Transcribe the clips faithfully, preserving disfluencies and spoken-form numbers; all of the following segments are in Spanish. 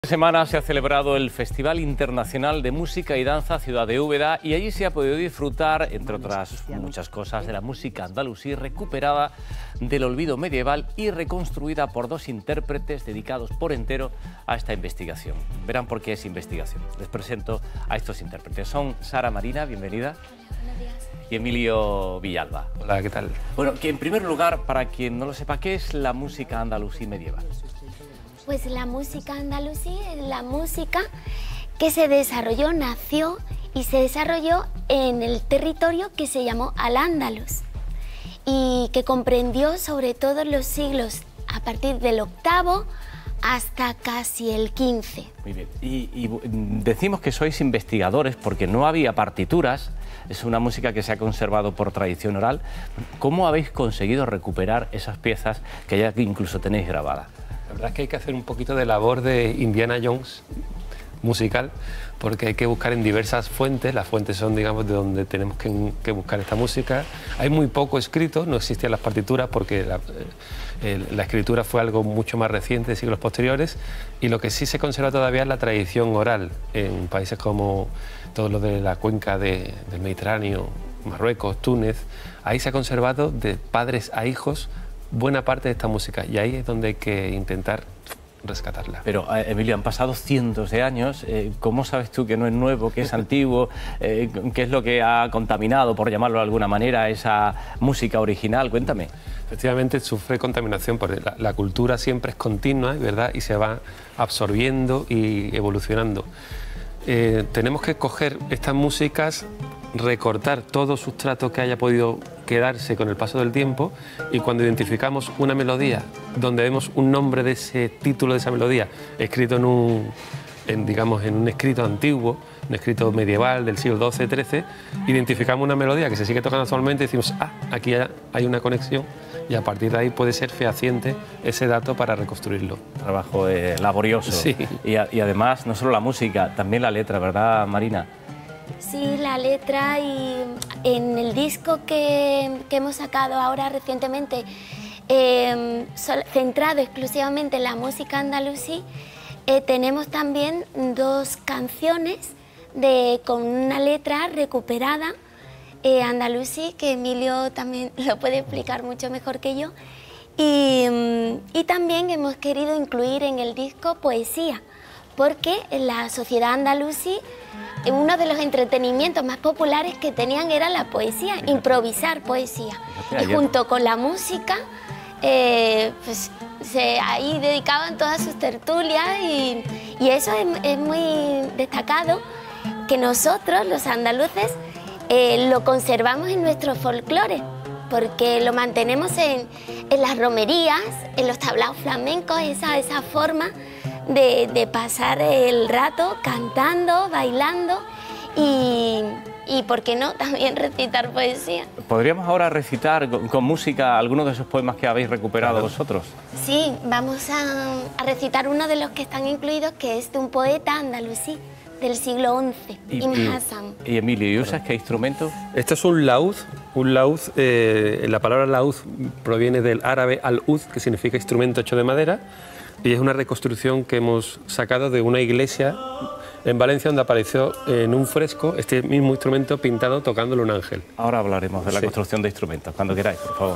Esta semana se ha celebrado el Festival Internacional de Música y Danza Ciudad de Úbeda y allí se ha podido disfrutar, entre otras muchas cosas, de la música andalusí recuperada del olvido medieval y reconstruida por dos intérpretes dedicados por entero a esta investigación. Verán por qué es investigación. Les presento a estos intérpretes. Son Sara Marina, bienvenida. Hola, buenos días. Y Emilio Villalba. Hola, ¿qué tal? Bueno, que en primer lugar, para quien no lo sepa, ¿qué es la música andalusí medieval? Pues la música andalusí es la música que se desarrolló, nació y se desarrolló en el territorio que se llamó Al-Ándalus y que comprendió sobre todo los siglos a partir del octavo hasta casi el quince. Muy bien. Y, y decimos que sois investigadores porque no había partituras, es una música que se ha conservado por tradición oral. ¿Cómo habéis conseguido recuperar esas piezas que ya incluso tenéis grabadas? La verdad es que hay que hacer un poquito de labor de Indiana Jones musical, porque hay que buscar en diversas fuentes. Las fuentes son, digamos, de donde tenemos que, que buscar esta música. Hay muy poco escrito, no existían las partituras porque la, eh, la escritura fue algo mucho más reciente, de siglos posteriores, y lo que sí se conserva todavía es la tradición oral en países como todo lo de la cuenca de, del Mediterráneo, Marruecos, Túnez. Ahí se ha conservado de padres a hijos buena parte de esta música y ahí es donde hay que intentar rescatarla. Pero, eh, Emilio, han pasado cientos de años. Eh, ¿Cómo sabes tú que no es nuevo, que es antiguo? Eh, ¿Qué es lo que ha contaminado, por llamarlo de alguna manera, esa música original? Cuéntame. Efectivamente, sufre contaminación porque la, la cultura siempre es continua, ¿verdad? Y se va absorbiendo y evolucionando. Eh, tenemos que coger estas músicas, recortar todo sustrato que haya podido quedarse con el paso del tiempo, y cuando identificamos una melodía donde vemos un nombre de ese título de esa melodía escrito en un, en, digamos, en un escrito antiguo, un escrito medieval del siglo doce, trece, identificamos una melodía que se sigue tocando actualmente y decimos, ah, aquí hay una conexión, y a partir de ahí puede ser fehaciente ese dato para reconstruirlo. Trabajo eh, laborioso. Sí. Y, a, y además, no solo la música, también la letra, ¿verdad, Marina? Sí, la letra, y en el disco que, que hemos sacado ahora recientemente, eh, centrado exclusivamente en la música andalusí, eh, tenemos también dos canciones de, con una letra recuperada eh, andalusí, que Emilio también lo puede explicar mucho mejor que yo, y, y también hemos querido incluir en el disco poesía, porque en la sociedad andalusí uno de los entretenimientos más populares que tenían era la poesía, improvisar poesía. Y junto con la música, eh, pues se, ahí dedicaban todas sus tertulias y, y eso es, es muy destacado, que nosotros, los andaluces, eh, lo conservamos en nuestro folclore, porque lo mantenemos en, en las romerías, en los tablaos flamencos, esa, esa forma De, de pasar el rato cantando, bailando y, y, ¿por qué no?, también recitar poesía. ¿Podríamos ahora recitar con, con música algunos de esos poemas que habéis recuperado claro. vosotros? Sí, vamos a, a recitar uno de los que están incluidos, que es de un poeta andalusí del siglo once, Ibn Hasan. Y, y Emilio, ¿y usas qué instrumento? Esto es un laúd. Un laúd, eh, la palabra laúd proviene del árabe al-ud, que significa instrumento hecho de madera. Y es una reconstrucción que hemos sacado de una iglesia en Valencia, donde apareció en un fresco este mismo instrumento pintado tocándolo un ángel. Ahora hablaremos de la sí. construcción de instrumentos, cuando queráis, por favor.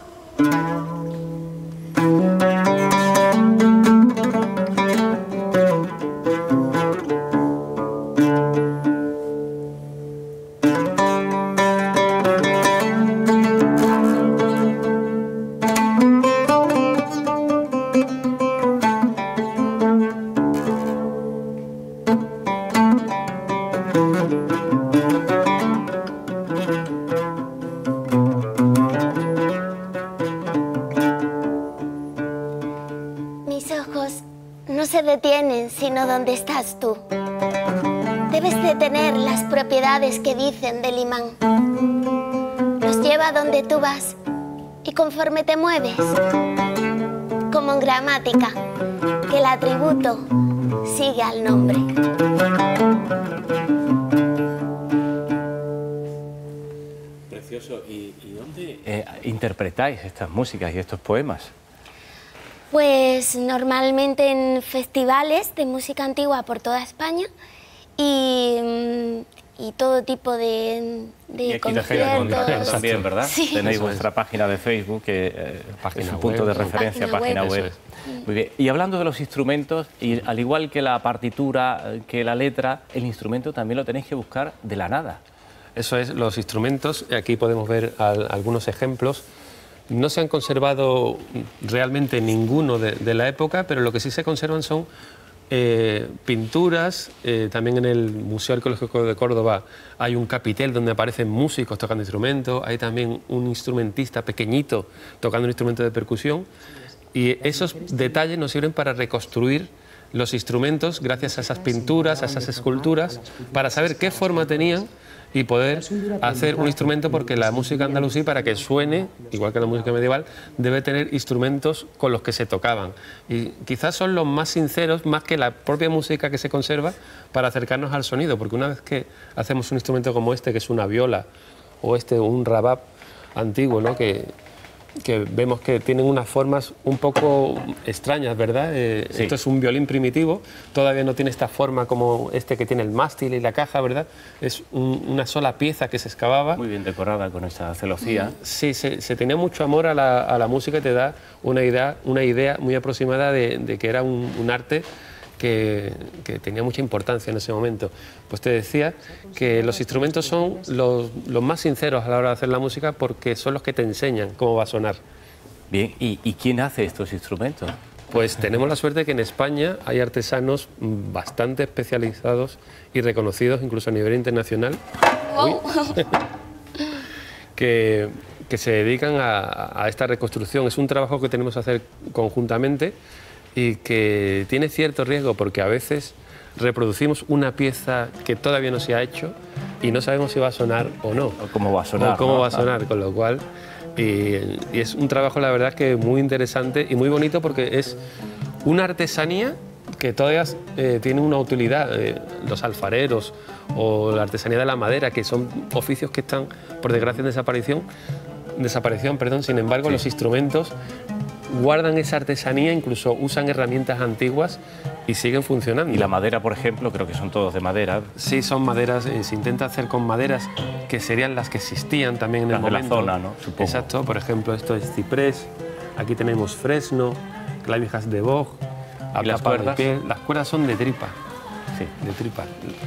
No se detienen sino donde estás tú. Debes de tener las propiedades que dicen del imán. Los lleva donde tú vas y conforme te mueves, como en gramática, que el atributo sigue al nombre. Precioso. ¿Y, y dónde eh, interpretáis estas músicas y estos poemas? Pues normalmente en festivales de música antigua por toda España y, y todo tipo de, de y aquí conciertos. También, ¿verdad? Sí. Tenéis Eso vuestra es. página de Facebook, que eh, Página es un web, punto de ¿no? referencia, Página página web. web. Muy bien. Y hablando de los instrumentos, y al igual que la partitura, eh, que la letra, el instrumento también lo tenéis que buscar de la nada. Eso es, los instrumentos, aquí podemos ver al, algunos ejemplos. No se han conservado realmente ninguno de, de la época, pero lo que sí se conservan son eh, pinturas. Eh, también en el Museo Arqueológico de Córdoba hay un capitel donde aparecen músicos tocando instrumentos, hay también un instrumentista pequeñito tocando un instrumento de percusión, y esos detalles nos sirven para reconstruir los instrumentos gracias a esas pinturas, a esas esculturas, para saber qué forma tenían y poder hacer un instrumento, porque la música andalusí, para que suene, igual que la música medieval, debe tener instrumentos con los que se tocaban. Y quizás son los más sinceros, más que la propia música que se conserva, para acercarnos al sonido, porque una vez que hacemos un instrumento como este, que es una viola, o este, un rabab antiguo, ¿no?, que, que vemos que tienen unas formas un poco extrañas, ¿verdad? Eh, Sí. Esto es un violín primitivo, todavía no tiene esta forma como este que tiene el mástil y la caja, ¿verdad? Es un- una sola pieza que se excavaba. Muy bien decorada con esa celosía. Sí, se, se tenía mucho amor a la, a la música y te da una idea, una idea muy aproximada de, de que era un, un arte que, que tenía mucha importancia en ese momento. Pues te decía que los instrumentos son los, los más sinceros a la hora de hacer la música, porque son los que te enseñan cómo va a sonar. Bien, ¿y, y quién hace estos instrumentos? Pues tenemos la suerte que en España hay artesanos mm, bastante especializados y reconocidos, incluso a nivel internacional, Wow. que, que se dedican a, a esta reconstrucción. Es un trabajo que tenemos que hacer conjuntamente y que tiene cierto riesgo, porque a veces reproducimos una pieza que todavía no se ha hecho y no sabemos si va a sonar o no. ¿O cómo va a sonar? O cómo ¿no? va a sonar, con lo cual... Y, y es un trabajo, la verdad, que muy interesante y muy bonito, porque es una artesanía que todavía eh, tiene una utilidad. Eh, los alfareros o la artesanía de la madera, que son oficios que están, por desgracia, en desaparición, desaparición perdón. Sin embargo, Sí. los instrumentos guardan esa artesanía, incluso usan herramientas antiguas y siguen funcionando. Y la madera, por ejemplo, creo que son todos de madera. Sí, son maderas, eh, se intenta hacer con maderas que serían las que existían también en Las el de la momento. zona, ¿no? Supongo. Exacto, por ejemplo, esto es ciprés, aquí tenemos fresno, clavijas de boj, ¿Y las acapa de cuerdas? piel. Las cuerdas son de tripa, Sí. de tripa.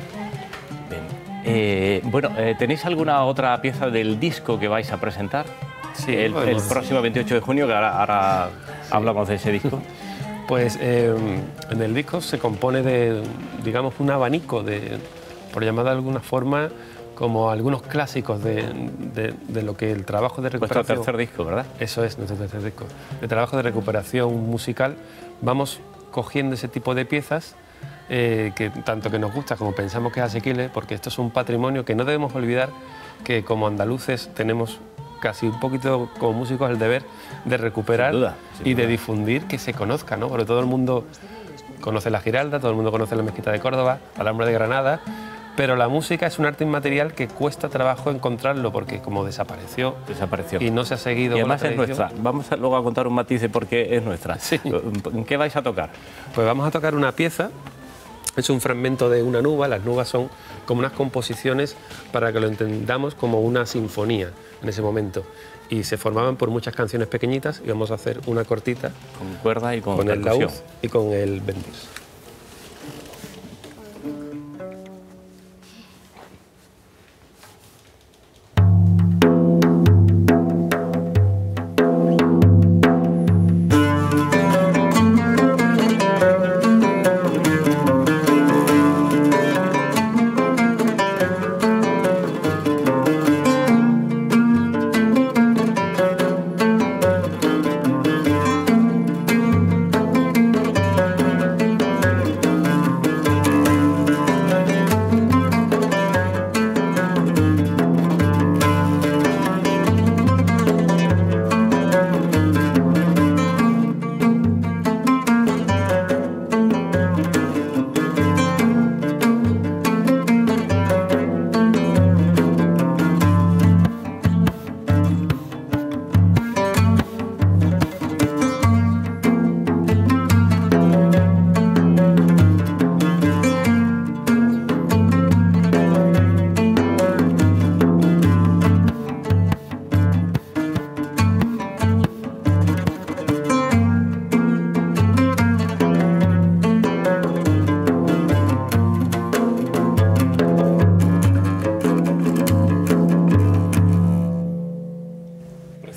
Bien. Eh, bueno, eh, ¿tenéis alguna otra pieza del disco que vais a presentar? Sí, el, el podemos. próximo veintiocho de junio, que ahora, ahora hablamos de ese disco. Pues eh, en el disco se compone de, digamos, un abanico de, por llamar de alguna forma, como algunos clásicos de, de- de lo que el trabajo de Vuestro recuperación... tercer disco, ¿verdad? Eso es nuestro tercer disco. De trabajo de recuperación musical, vamos cogiendo ese tipo de piezas eh, que tanto que nos gusta como pensamos que es asequible, porque esto es un patrimonio que no debemos olvidar, que como andaluces tenemos casi un poquito como músicos el deber de recuperar Sin duda, sin y de duda. difundir, que se conozca, ¿no? Porque todo el mundo conoce la Giralda, todo el mundo conoce la Mezquita de Córdoba, la Alhambra de Granada, pero la música es un arte inmaterial que cuesta trabajo encontrarlo, porque como desapareció Desapareció. y no se ha seguido Y con la además es tradición, nuestra. Vamos a, luego a contar un matiz de por qué es nuestra. Sí. ¿En qué vais a tocar? Pues vamos a tocar una pieza, es un fragmento de una nuba. Las nubas son como unas composiciones, para que lo entendamos, como una sinfonía en ese momento. Y se formaban por muchas canciones pequeñitas, y vamos a hacer una cortita Con cuerda y con, con el percusión. laúd y con el bendis.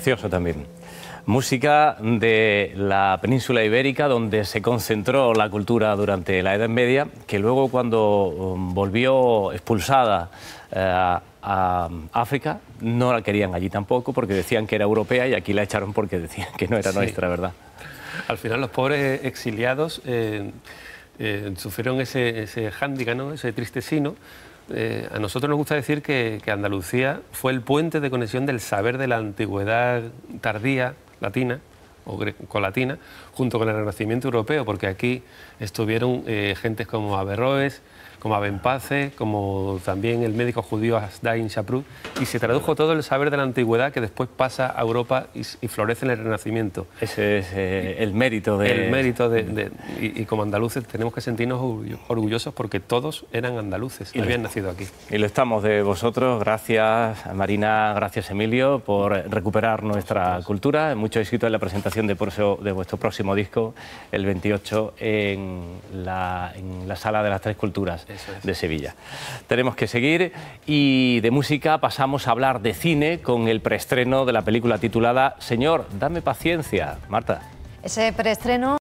precioso también. Música de la península ibérica, donde se concentró la cultura durante la Edad Media, que luego, cuando volvió expulsada eh, a África, no la querían allí tampoco, porque decían que era europea, y aquí la echaron porque decían que no era sí. nuestra, ¿verdad? Al final los pobres exiliados eh, eh, sufrieron ese, ese hándicap, ¿no? Ese triste sino. Eh, a nosotros nos gusta decir que, que Andalucía fue el puente de conexión del saber de la antigüedad tardía latina o colatina junto con el Renacimiento europeo, porque aquí estuvieron eh, gentes como Averroes, como Abenpace, como también el médico judío Hasdain Shaprut, y se tradujo todo el saber de la antigüedad que después pasa a Europa y, y florece en el Renacimiento. Ese es eh, el mérito de... El mérito de... de y, y como andaluces tenemos que sentirnos orgullosos porque todos eran andaluces y habían nacido aquí. Y lo estamos de vosotros. Gracias, Marina, gracias, Emilio, por recuperar nuestra cultura. Mucho éxito en la presentación de, porso, de vuestro próximo disco, el veintiocho, en la, en la Sala de las Tres Culturas de Sevilla. Tenemos que seguir, y de música pasamos a hablar de cine con el preestreno de la película titulada Señor, dame paciencia. Marta. Ese preestreno